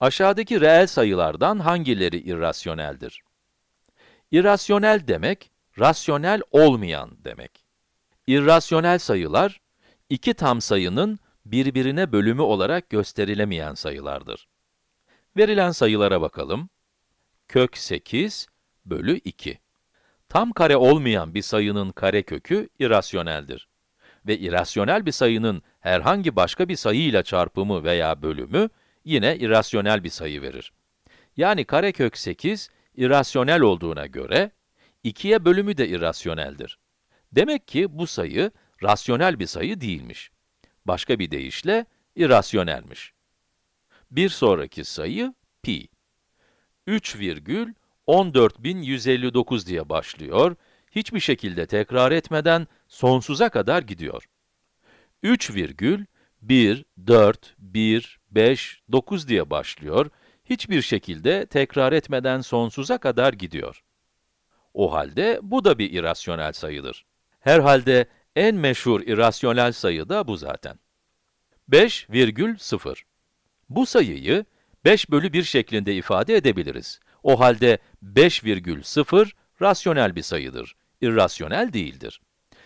Aşağıdaki reel sayılardan hangileri irrasyoneldir? İrrasyonel demek, rasyonel olmayan demek. İrrasyonel sayılar, iki tam sayının birbirine bölümü olarak gösterilemeyen sayılardır. Verilen sayılara bakalım. Kök 8 bölü 2. Tam kare olmayan bir sayının karekökü irrasyoneldir. Ve irrasyonel bir sayının herhangi başka bir sayıyla çarpımı veya bölümü yine irrasyonel bir sayı verir. Yani karekök 8 irrasyonel olduğuna göre 2'ye bölümü de irrasyoneldir. Demek ki bu sayı rasyonel bir sayı değilmiş. Başka bir deyişle irrasyonelmiş. Bir sonraki sayı pi. 3,14159 diye başlıyor, hiçbir şekilde tekrar etmeden sonsuza kadar gidiyor. 3,14159 diye başlıyor, hiçbir şekilde tekrar etmeden sonsuza kadar gidiyor. O halde bu da bir irrasyonel sayıdır. Herhalde en meşhur irrasyonel sayı da bu zaten. 5,0. Bu sayıyı 5 bölü 1 şeklinde ifade edebiliriz. O halde 5,0 rasyonel bir sayıdır, irrasyonel değildir.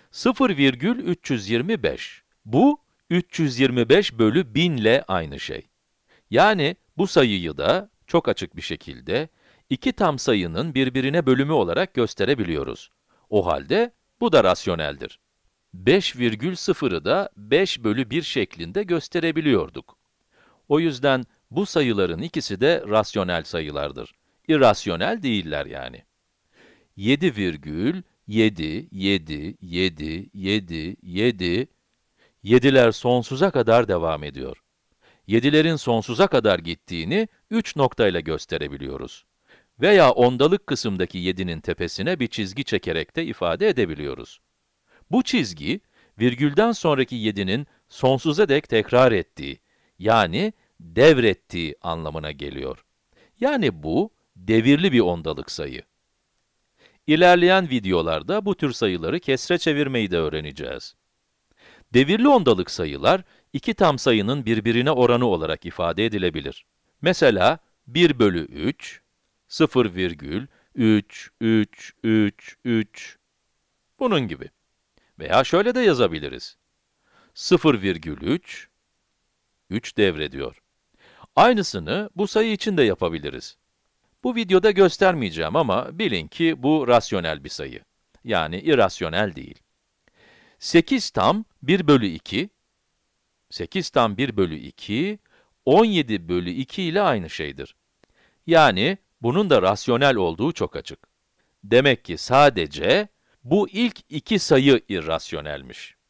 0,325. Bu, 325 bölü 1000 ile aynı şey. Yani bu sayıyı da çok açık bir şekilde iki tam sayının birbirine bölümü olarak gösterebiliyoruz. O halde bu da rasyoneldir. 5,0'ı da 5 bölü 1 şeklinde gösterebiliyorduk. O yüzden bu sayıların ikisi de rasyonel sayılardır. İrrasyonel değiller yani. 7,77777, 7'ler sonsuza kadar devam ediyor. 7'lerin sonsuza kadar gittiğini 3 noktayla gösterebiliyoruz. Veya ondalık kısımdaki 7'nin tepesine bir çizgi çekerek de ifade edebiliyoruz. Bu çizgi, virgülden sonraki 7'nin sonsuza dek tekrar ettiği, yani devrettiği anlamına geliyor. Yani bu, devirli bir ondalık sayı. İlerleyen videolarda bu tür sayıları kesre çevirmeyi de öğreneceğiz. Devirli ondalık sayılar, iki tam sayının birbirine oranı olarak ifade edilebilir. Mesela 1 bölü 3, 0,3333, bunun gibi. Veya şöyle de yazabiliriz. 0,3, 3 devrediyor. Aynısını bu sayı için de yapabiliriz. Bu videoda göstermeyeceğim ama bilin ki bu rasyonel bir sayı. Yani irrasyonel değil. 8 tam 1 bölü 2, 8 tam 1 bölü 2, 17 bölü 2 ile aynı şeydir. Yani bunun da rasyonel olduğu çok açık. Demek ki sadece bu ilk iki sayı irrasyonelmiş.